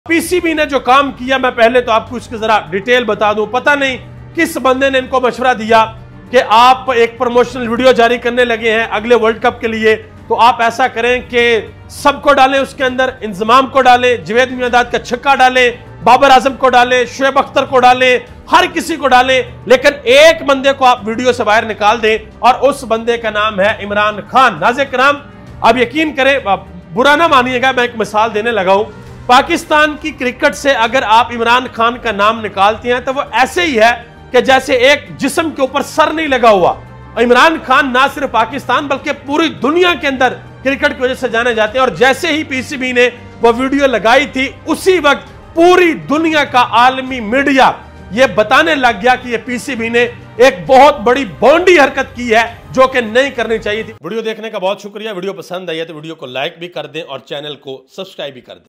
PCB ने जो काम किया, मैं पहले तो आपको इसकी जरा डिटेल बता दूं। पता नहीं किस बंदे ने इनको मशवरा दिया कि आप एक प्रमोशनल वीडियो जारी करने लगे हैं अगले वर्ल्ड कप के लिए, तो आप ऐसा करें कि सबको डालें, उसके अंदर इंजमाम को डालें, जवेद मियांदाद का छक्का डालें, बाबर आजम को डालें, शुएब अख्तर को डालें, हर किसी को डालें, लेकिन एक बंदे को आप वीडियो से बाहर निकाल दें और उस बंदे का नाम है इमरान खान। नाज़रीन किराम, अब यकीन करें, बुरा ना मानिएगा, मैं एक मिसाल देने लगा हूं। पाकिस्तान की क्रिकेट से अगर आप इमरान खान का नाम निकालते हैं तो वो ऐसे ही है कि जैसे एक जिस्म के ऊपर सर नहीं लगा हुआ। इमरान खान ना सिर्फ पाकिस्तान बल्कि पूरी दुनिया के अंदर क्रिकेट की वजह से जाने जाते हैं। और जैसे ही पीसीबी ने वो वीडियो लगाई थी, उसी वक्त पूरी दुनिया का आलमी मीडिया ये बताने लग गया कि ये पीसीबी ने एक बहुत बड़ी बॉन्डी हरकत की है जो कि नहीं करनी चाहिए थी। वीडियो देखने का बहुत शुक्रिया। वीडियो पसंद आई है तो वीडियो को लाइक भी कर दें और चैनल को सब्सक्राइब भी कर दें।